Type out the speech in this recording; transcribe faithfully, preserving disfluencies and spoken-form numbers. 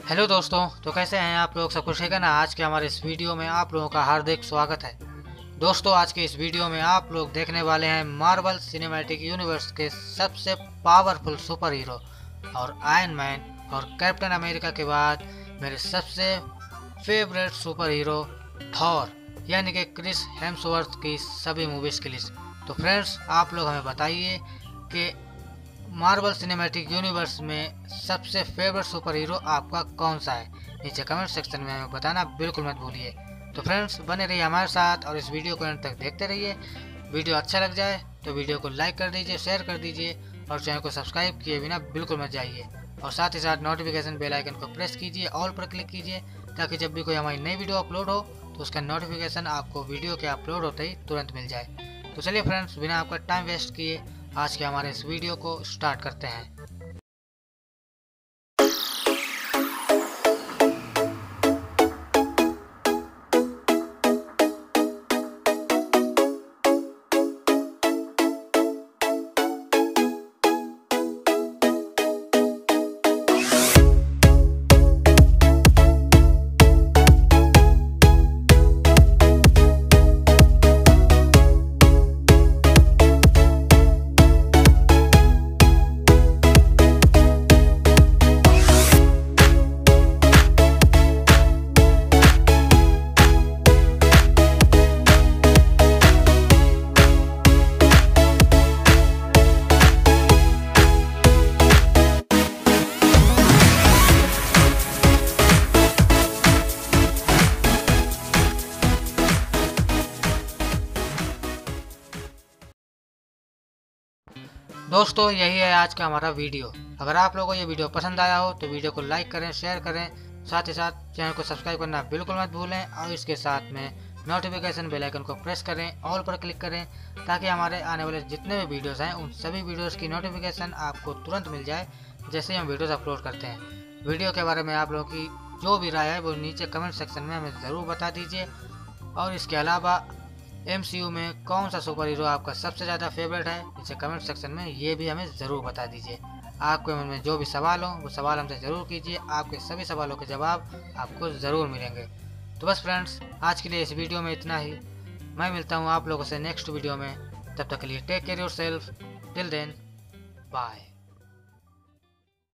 Hello दोस्तों, तो कैसे हैं आप लोग? सब कुछ है ना? आज के हमारे इस वीडियो में आप लोगों का हार्दिक स्वागत है। दोस्तों, आज के इस वीडियो में आप लोग देखने वाले हैं मार्वल सिनेमैटिक यूनिवर्स के सबसे पावरफुल सुपर हीरो और आयरन मैन और कैप्टन अमेरिका के बाद मेरे सबसे फेवरेट सुपर हीरो थॉर यानी कि क्रिस हेम्सवर्थ की सभी मूवीज़ की लिस्ट। तो फ्रेंड्स, आप लोग हमें बताइए कि मार्वल सिनेमैटिक यूनिवर्स में सबसे फेवरेट सुपर हीरो आपका कौन सा है। नीचे कमेंट सेक्शन में हमें बताना बिल्कुल मत भूलिए। तो फ्रेंड्स, बने रहिए हमारे साथ और इस वीडियो को अंत तक देखते रहिए। वीडियो अच्छा लग जाए तो वीडियो को लाइक कर दीजिए, शेयर कर दीजिए और चैनल को सब्सक्राइब किए बिना बिल्कुल मत जाइए। और साथ ही साथ नोटिफिकेशन बेल आइकन को प्रेस कीजिए, ऑल पर क्लिक कीजिए, ताकि जब भी कोई हमारी नई वीडियो अपलोड हो तो उसका नोटिफिकेशन आपको वीडियो के अपलोड होते ही तुरंत मिल जाए। तो चलिए फ्रेंड्स, बिना आपका टाइम वेस्ट किए आज के हमारे इस वीडियो को स्टार्ट करते हैं। दोस्तों, यही है आज का हमारा वीडियो। अगर आप लोगों को ये वीडियो पसंद आया हो तो वीडियो को लाइक करें, शेयर करें, साथ ही साथ चैनल को सब्सक्राइब करना बिल्कुल मत भूलें और इसके साथ में नोटिफिकेशन बेल आइकन को प्रेस करें, ऑल पर क्लिक करें, ताकि हमारे आने वाले जितने भी वीडियोस हैं उन सभी वीडियोस की नोटिफिकेशन आपको तुरंत मिल जाए जैसे ही हम वीडियोस अपलोड करते हैं। वीडियो के बारे में आप लोगों की जो भी राय है वो नीचे कमेंट सेक्शन में हमें ज़रूर बता दीजिए। और इसके अलावा एमसीयू में कौन सा सुपर हीरो आपका सबसे ज़्यादा फेवरेट है, नीचे कमेंट सेक्शन में ये भी हमें ज़रूर बता दीजिए। आपके मन में जो भी सवाल हो वो सवाल हमसे ज़रूर कीजिए, आपके सभी सवालों के जवाब आपको ज़रूर मिलेंगे। तो बस फ्रेंड्स, आज के लिए इस वीडियो में इतना ही। मैं मिलता हूँ आप लोगों से नेक्स्ट वीडियो में। तब तक के लिए take care yourself, till then bye.